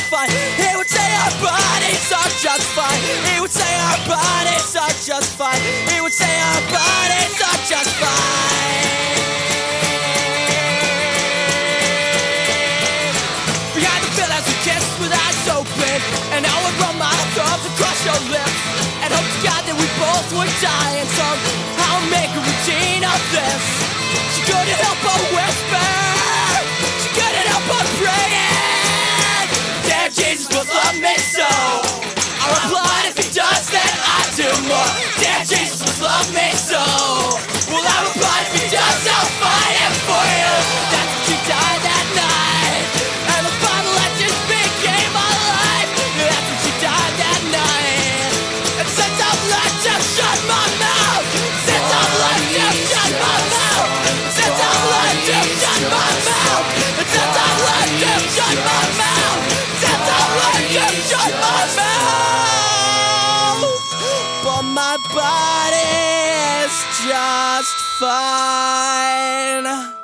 fine. He would say our bodies are just fine. He would say our bodies are just fine. He would say our bodies are just fine. Behind the veil as we kissed with eyes open, and I would run my thumbs across your lips and hope to God that we both would die and somehow make a routine of this. She couldn't help but whisper, she couldn't help but praying, "Dear Jesus will love me so." I replied, "If he does, then I do more." "Dear Jesus will love me so." Well, I replied, "If he does, I'll fight him for you." That's when she died that night, and the final legend became my life. That's when she died that night. And since I've learned to shut my mouth, since I've learned to shut my mouth, since I've learned to shut my mouth, since I've learned to shut my mouth, since I've learned to shut my mouth, but my body is just fine.